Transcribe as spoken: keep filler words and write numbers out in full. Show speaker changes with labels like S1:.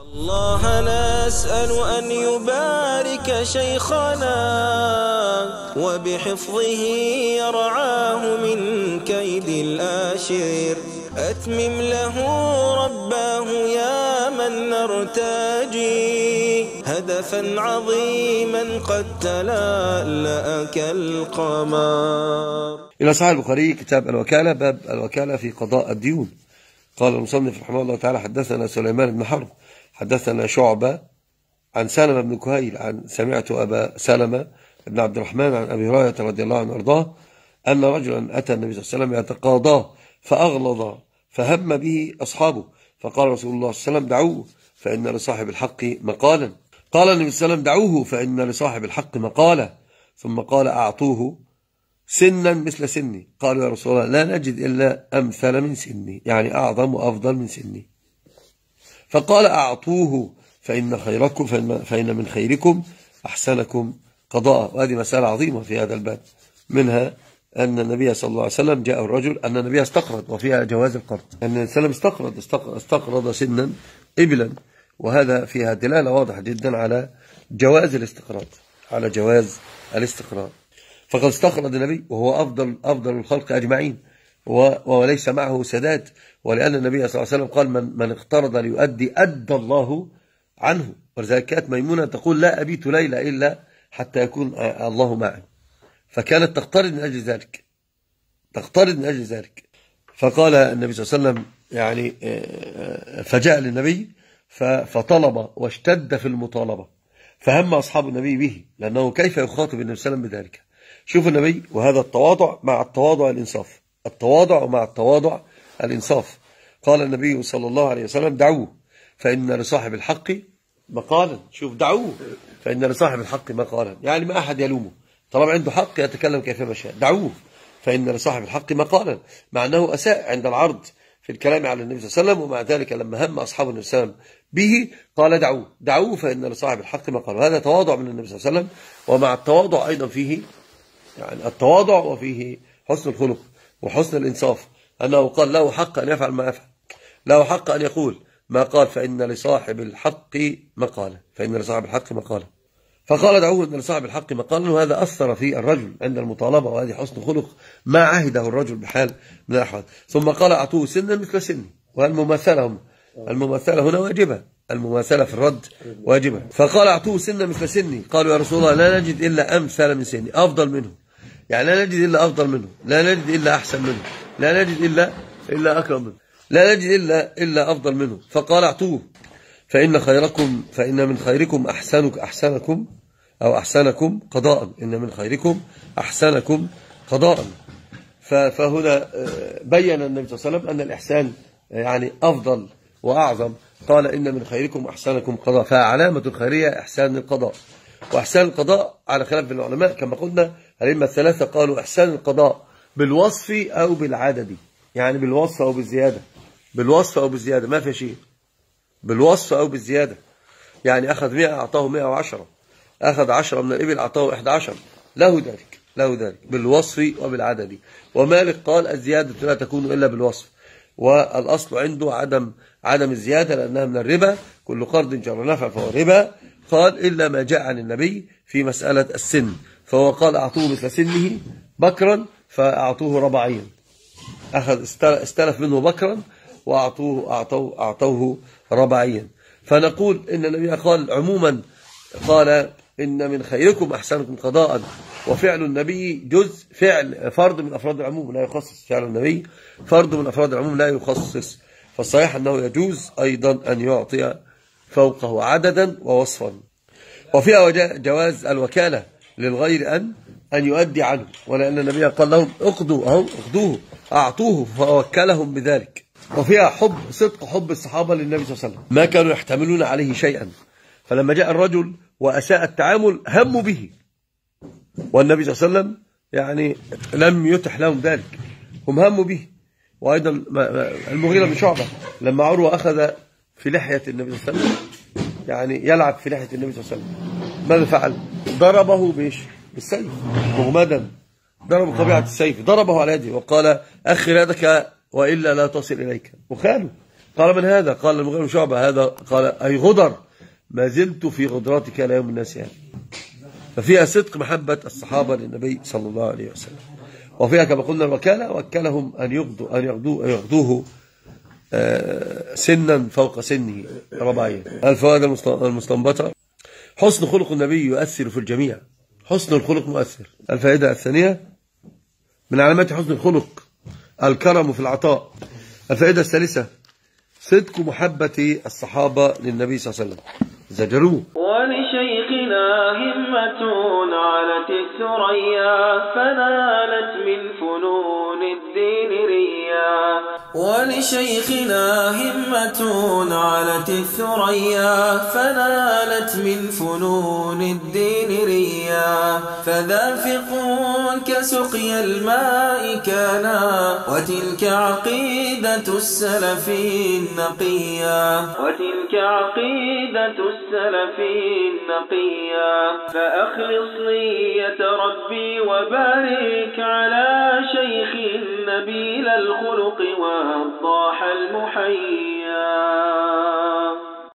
S1: الله نسأل أن يبارك شيخنا وبحفظه يرعاه من كيد الآشر. أتمم له رباه يا من نرتجي هدفا عظيما قد تلألأ كالقمر.
S2: إلى صحيح البخاري كتاب الوكالة، باب الوكالة في قضاء الديون. قال المصنف رحمه الله تعالى: حدثنا سليمان بن حرب حدثنا شعبة عن سلمة بن كهيل عن سمعت أبا سلمة بن عبد الرحمن عن أبي هريرة رضي الله عنه وارضاه أن رجلا أتى النبي صلى الله عليه وسلم يتقاضاه فأغلظ فهم به أصحابه، فقال رسول الله صلى الله عليه وسلم: دعوه فإن لصاحب الحق مقالا. قال النبي صلى الله عليه وسلم: دعوه فإن لصاحب الحق مقالا. ثم قال: أعطوه سنا مثل سني. قالوا: يا رسول الله لا نجد إلا أمثل من سني، يعني أعظم وأفضل من سني. فقال: أعطوه فإن خيركم فإن, فإن من خيركم أحسنكم قضاء. وهذه مسألة عظيمة في هذا الباب، منها أن النبي صلى الله عليه وسلم جاء الرجل أن النبي استقرض، وفيها جواز القرض، أن النبي صلى الله عليه وسلم استقرض استقرض سنا إبلا، وهذا فيها دلالة واضحة جدا على جواز الاستقراض، على جواز الاستقراض. فقد استقرض النبي وهو أفضل أفضل الخلق أجمعين، وليس معه سداد، ولأن النبي صلى الله عليه وسلم قال: من, من اقترض ليؤدي أدى الله عنه. ولذلك كانت ميمونة تقول: لا أبيت ليلة إلا حتى يكون الله معي. فكانت تقترض من أجل ذلك، تقترض من أجل ذلك. فقال النبي صلى الله عليه وسلم يعني فجاء للنبي فطلب واشتد في المطالبة، فهم أصحاب النبي به، لأنه كيف يخاطب النبي صلى الله عليه وسلم بذلك؟ شوف النبي، وهذا التواضع مع التواضع الإنصاف، التواضع مع التواضع الإنصاف. قال النبي صلى الله عليه وسلم: دعوه فإن لصاحب الحق مقالا. شوف، دعوه فإن لصاحب الحق مقالا، يعني ما أحد يلومه، طالما عنده حق يتكلم كيفما شاء. دعوه فإن لصاحب الحق مقالا، مع أنه أساء عند العرض في الكلام على النبي صلى الله عليه وسلم، ومع ذلك لما هم أصحاب النبي صلى الله عليه وسلم به قال: دعوه دعوه فإن لصاحب الحق مقالا. وهذا تواضع من النبي صلى الله عليه وسلم، ومع التواضع أيضا فيه يعني التواضع وفيه حسن الخلق وحسن الإنصاف، أنه قال له حق أن يفعل ما يفعل، له حق أن يقول ما قال، فإن لصاحب الحق مقالا، فإن لصاحب الحق مقالا. فقال: دعوه إن لصاحب الحق مقالا. وهذا أثر في الرجل عند المطالبة، وهذه حسن خلق ما عهده الرجل بحال من الأحوال. ثم قال: أعطوه سنا مثل سني. والمماثلة المماثلة هنا واجبة، المماثلة في الرد واجبة. فقال: أعطوه سنا مثل سني. قالوا: يا رسول الله لا نجد إلا أمثل من سني، أفضل منه، يعني لا نجد إلا أفضل منه، لا نجد إلا أحسن منه، لا نجد إلا إلا أكرم منه، لا نجد إلا إلا أفضل منه. فقال: أعطوه فإن خيركم فإن من خيركم أحسنك أحسنكم أو أحسنكم قضاء، إن من خيركم أحسنكم قضاء. فهنا بين النبي صلى الله عليه وسلم أن الإحسان يعني أفضل وأعظم. قال: إن من خيركم أحسنكم قضاء. فعلامة الخيرية إحسان القضاء، وإحسان القضاء على خلاف العلماء كما قلنا الأئمة الثلاثة قالوا: إحسان القضاء بالوصف أو بالعدد، يعني بالوصف أو بالزيادة، بالوصف أو بالزيادة، ما في شيء، بالوصف أو بالزيادة. يعني أخذ مئة أعطاه مئة وعشرة، أخذ عشرة من الإبل أعطاه إحدى عشر، له ذلك، له ذلك بالوصف وبالعدد. ومالك قال: الزيادة لا تكون إلا بالوصف، والأصل عنده عدم عدم الزيادة لأنها من الربا، كل قرض جر نفع فهو ربا. قال: إلا ما جاء عن النبي في مسألة السن، فهو قال: أعطوه مثل سنه بكرا فأعطوه ربعيا، أخذ استلف منه بكرا وأعطوه أعطوه أعطوه ربعيا. فنقول إن النبي قال عموما، قال: إن من خيركم أحسنكم قضاء. وفعل النبي جزء، فعل فرد من أفراد العموم لا يخصص، فعل النبي فرد من أفراد العموم لا يخصص. فالصحيح أنه يجوز أيضا أن يعطي فوقه عددا ووصفا. وفيها جواز الوكالة للغير أن أن يؤدي عنه، ولأن النبي قال لهم: اقضوا أهو اقضوه أعطوه، فوكلهم بذلك. وفيها حب صدق حب الصحابة للنبي صلى الله عليه وسلم، ما كانوا يحتملون عليه شيئا، فلما جاء الرجل وأساء التعامل هموا به، والنبي صلى الله عليه وسلم يعني لم يتح لهم ذلك، هم هموا به. وأيضا المغيرة بن شعبة لما عروة أخذ في لحية النبي صلى الله عليه وسلم، يعني يلعب في لحية النبي صلى الله عليه وسلم، ماذا فعل؟ ضربه بإيش؟ بالسيف مغمدا، ضرب طبيعة السيف، ضربه على يده وقال: أخر يدك وإلا لا تصل إليك. وخاله قال من هذا؟ قال المغيرة بن شعبة هذا. قال أي غدر، ما زلت في غدراتك لا يوم الناس يعني. ففيها صدق محبة الصحابة للنبي صلى الله عليه وسلم، وفيها كما قلنا الوكالة، وكلهم أن يغدوا أن يغدوه, أن يغدوه سنا فوق سنه رباعيا. الفوائد المستنبطة: حسن خلق النبي يؤثر في الجميع، حسن الخلق مؤثر. الفائدة الثانية: من علامات حسن الخلق الكرم في العطاء. الفائدة الثالثة: صدق محبة الصحابة للنبي صلى الله عليه وسلم، زجروه.
S1: ولشيخنا همة علت الثريا فنالت من فنون الدين ريا. ولشيخنا همة علت الثريا فنالت من فنون الدين ريا. فذافق كسقي الماء كانا وتلك عقيدة السلف النقيا. وتلك عقيدة السلف النقيا. فأخلص نية ربي وبارك على شيخ نبيل الخلق وضاح المحيا.